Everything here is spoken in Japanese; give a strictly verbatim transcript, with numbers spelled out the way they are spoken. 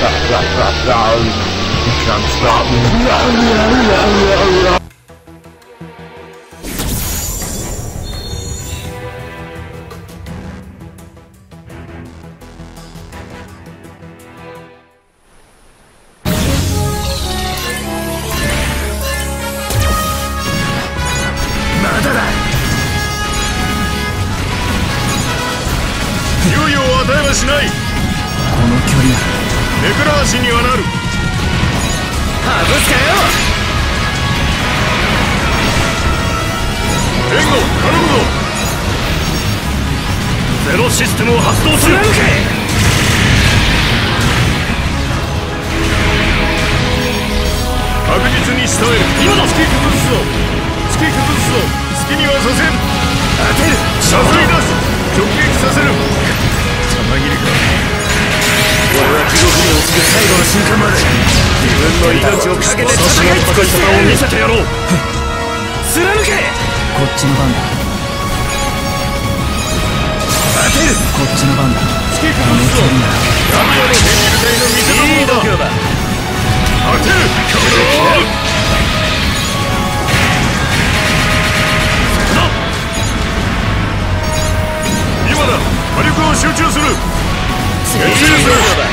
can't stop me. しない。この距離なら目くらわしにはなる。 外すかよ。 援護頼むぞ。ゼロシステムを発動する。確実に仕留める。今だ。突き崩すぞ突き崩すぞ。好きにはさせん。 当てる。 射水出す。直撃させる。弾切れか。 俺は地獄に落ちる最後の瞬間まで自分の命をかけて戦い尽くしてを見せてやろう。 貫け。こっちの番だ。当てる。こっちの番だ。 突き崩すぞ。闇夜の変流体の見せ所だ。 いい度胸だ。 当てる。今だ。火力を集中する。 いい度胸だ。